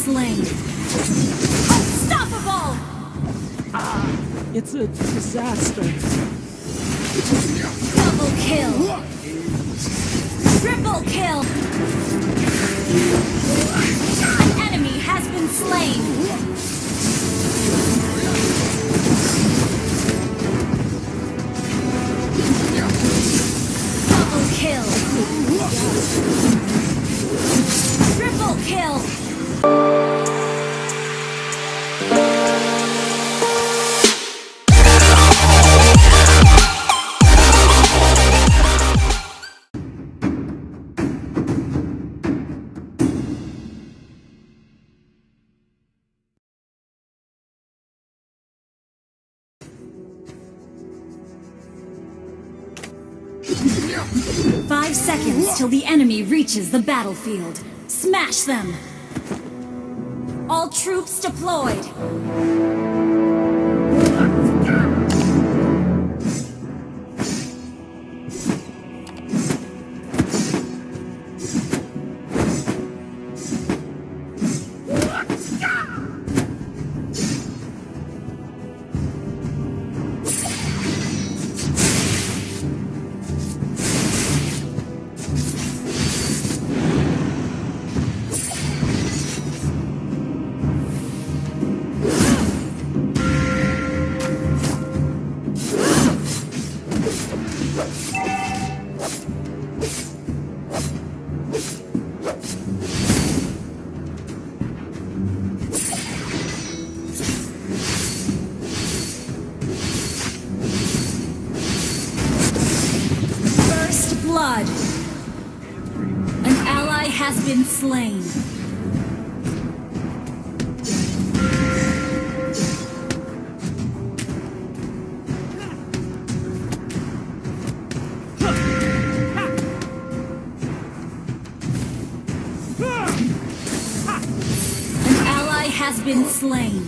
slain. Unstoppable! It's a disaster. Double kill! Triple kill! An enemy has been slain! Double kill! Triple kill! Five seconds till the enemy reaches the battlefield. Smash them! All troops deployed! Blood. An ally has been slain. An ally has been slain.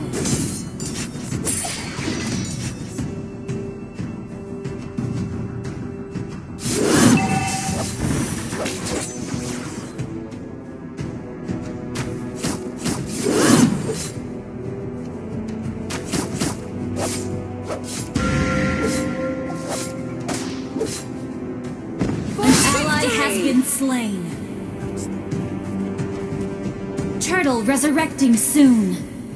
Slain. Turtle resurrecting soon.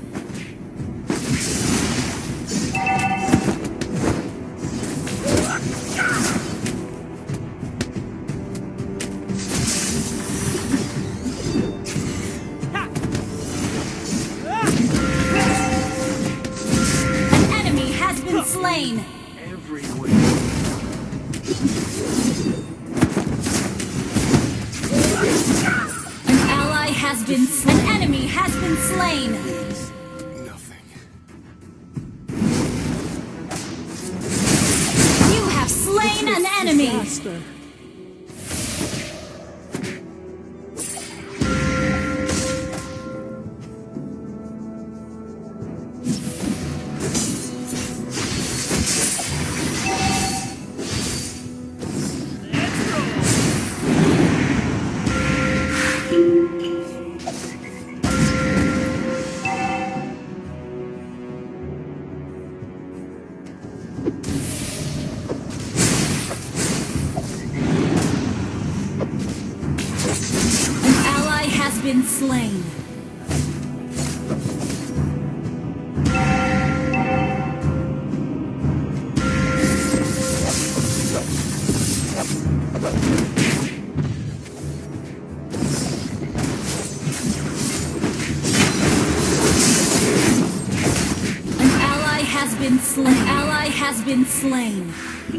An enemy has been slain. An enemy has been slain. Nothing. You have slain an enemy. Disaster. Been slain. An ally has been slain. An ally has been slain.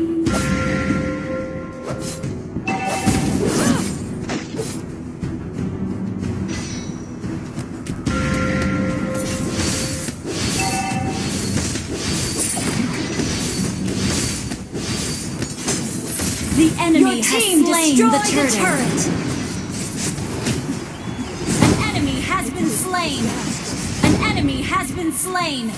The enemy has slain the turret. An enemy has been slain. An enemy has been slain.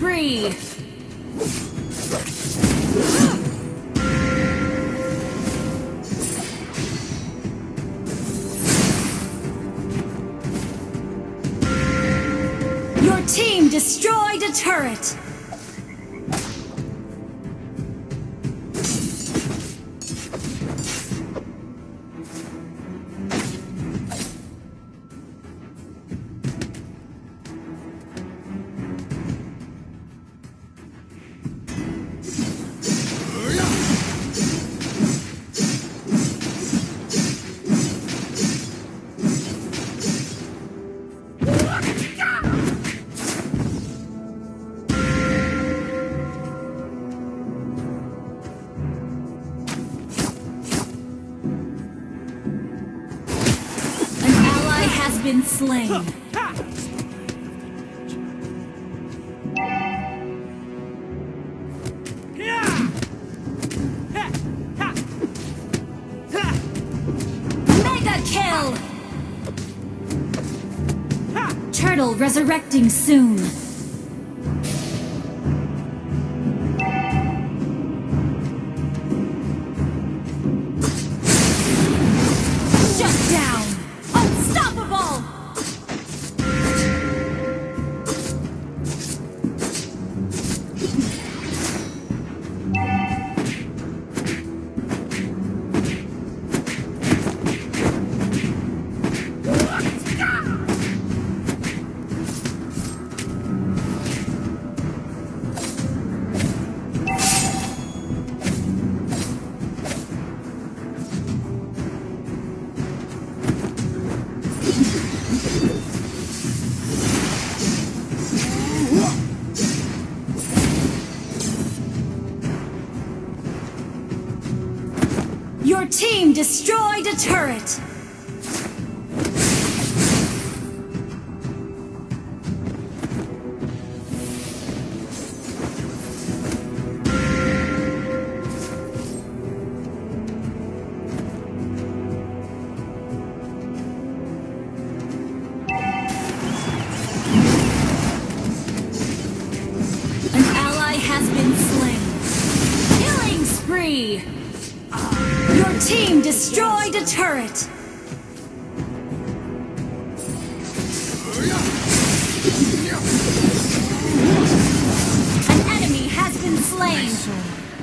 spree! Your team destroyed a turret! Been slain. Mega kill! Turtle resurrecting soon. Shut down! Unstoppable! Your team destroyed a turret! An ally has been slain. Killing spree! Your team destroyed a turret! An enemy has been slain!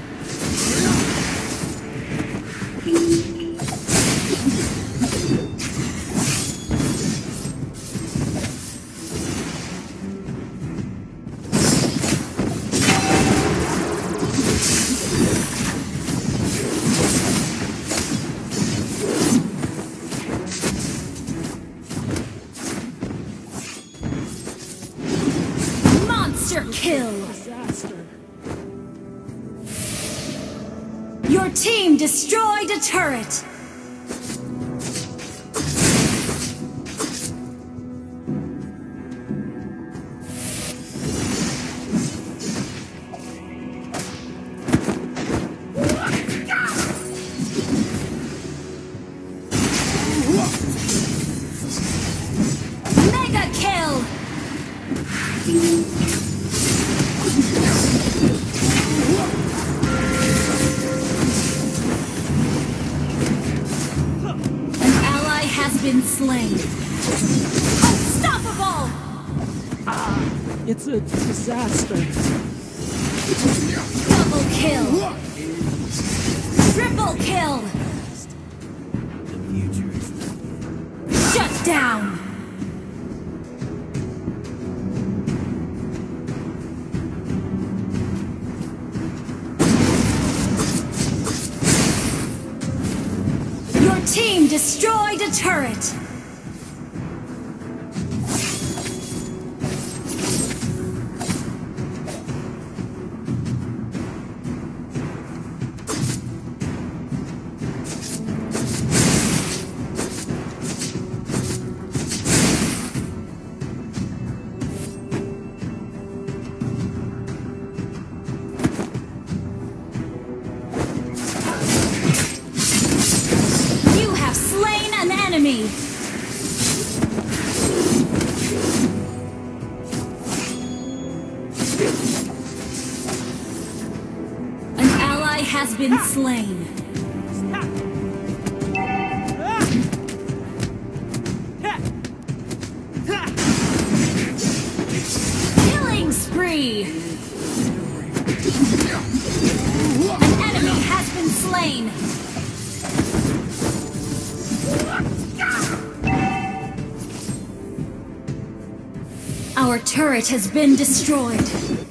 Monster kill! Disaster. Your team destroyed a turret! Mega kill! An ally has been slain. Unstoppable! It's a disaster. Double kill! Triple kill! Shut down! Your team destroyed a turret! You have slain an enemy! has been slain. Killing spree! An enemy has been slain. Our turret has been destroyed.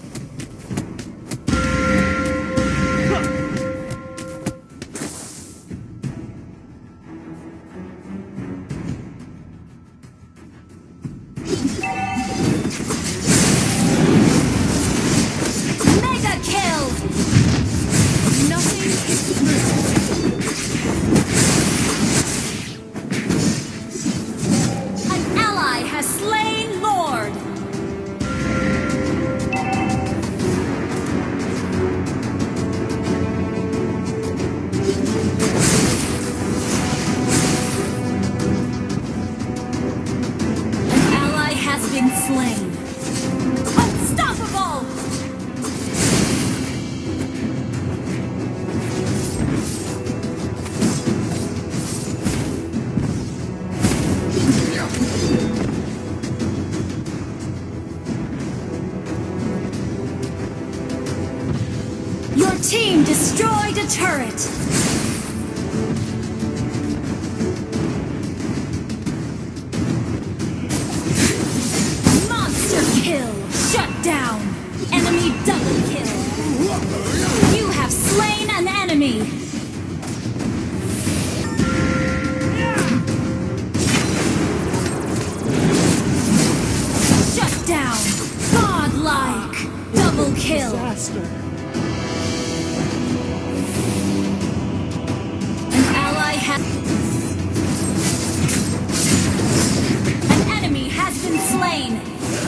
Mega kill! Nothing is an ally has slain Lord! An ally has been slain. Unstoppable! Your team destroyed a turret! Monster kill! Shut down! Enemy double kill! You have slain an enemy! Shut down! Godlike! Double kill! Disaster. An enemy has been slain!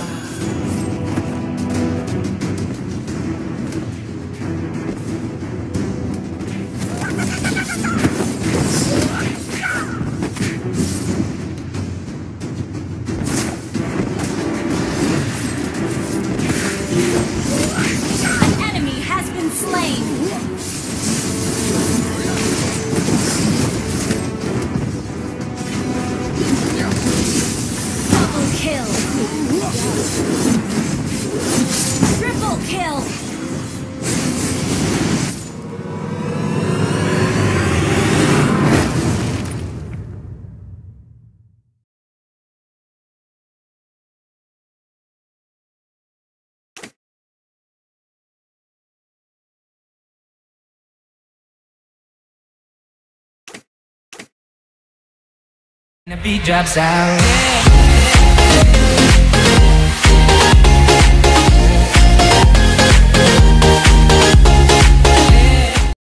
An enemy has been slain! Kill. Triple kill. The beat drops out.